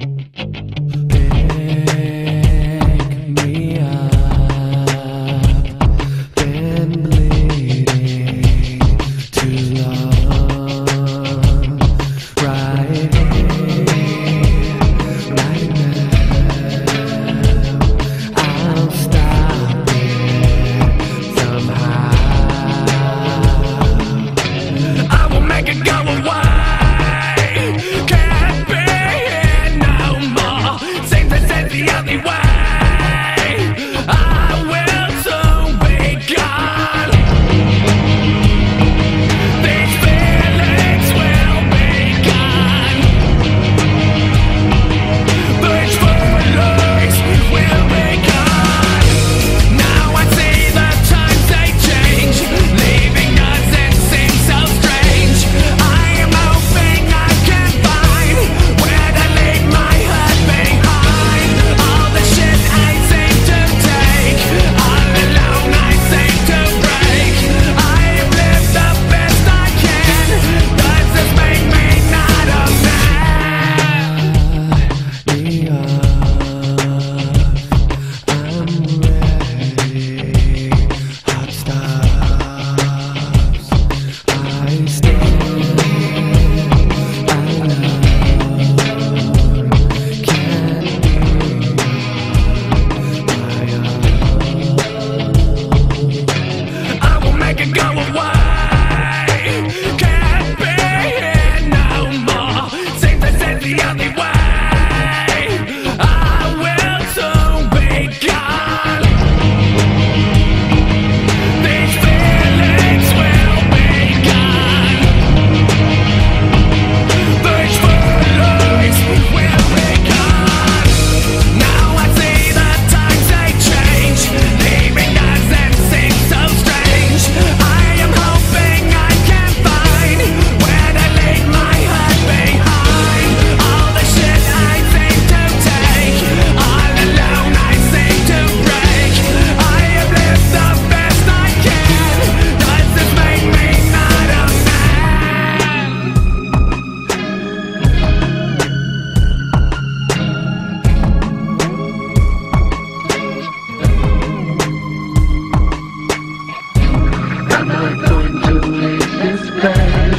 me up, been bleeding too long. Right here, right now, I'll stop it somehow. I will make it go away. The only way I will soon be gone. These feelings will be gone. These feelings will be gone. Now I see the times they change, leaving us it seems so strange. I am hoping I can find where to leave my heart behind. Go away, can't be here no more. Seems this is the only way I will soon be gone. These feelings will be gone. These feelings will be gone. Now I see the times they change, leaving us it seems so strange. I'm not going to leave this place.